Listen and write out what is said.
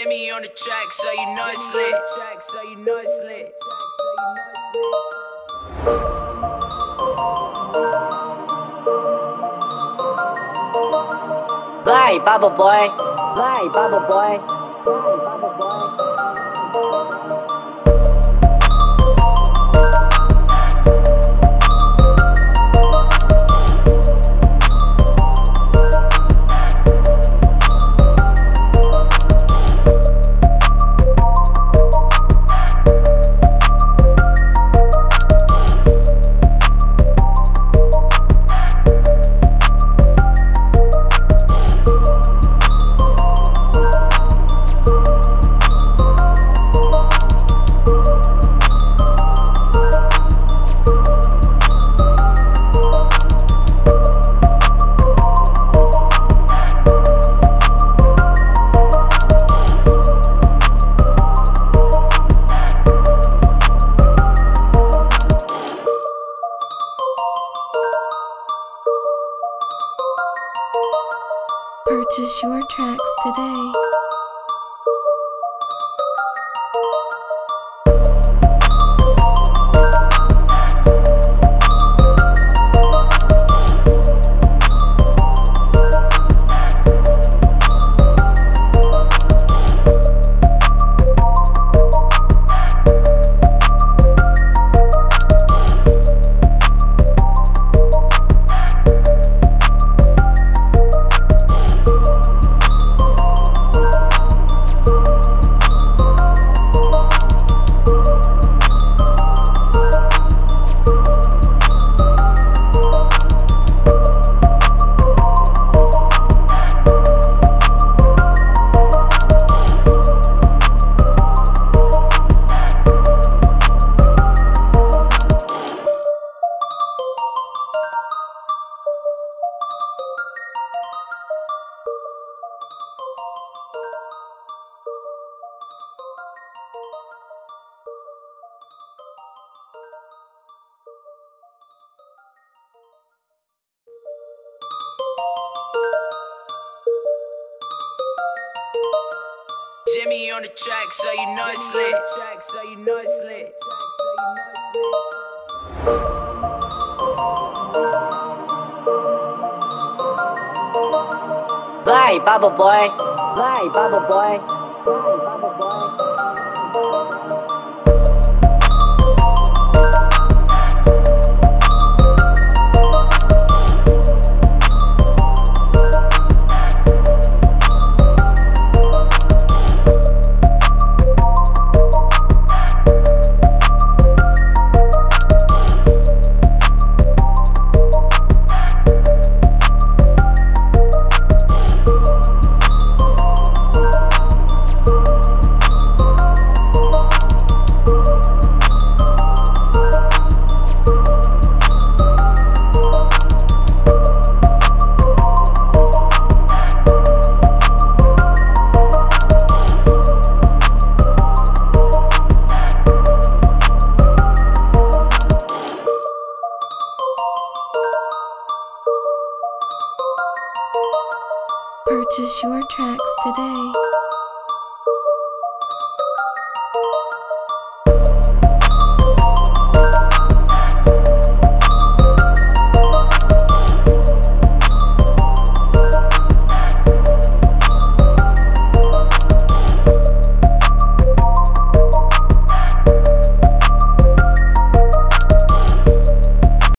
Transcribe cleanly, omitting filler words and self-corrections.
Jimmy on the track, so you know it's lit. Fly, bubble boy. Fly, bubble boy. Fly, bubble boy. Purchase your tracks today. Jimmy on the track, so you know it's lit. Fly, bubble boy. Fly, bubble boy. Fly, bubble boy. Purchase your tracks today.